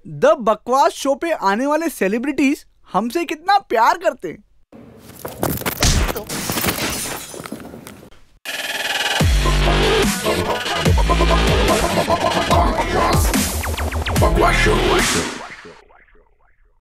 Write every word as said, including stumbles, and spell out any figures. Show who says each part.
Speaker 1: The बकवास show पे आने वाले सेलिब्रिटीज हमसे कितना प्यार करते हैं।
Speaker 2: बकवास शो।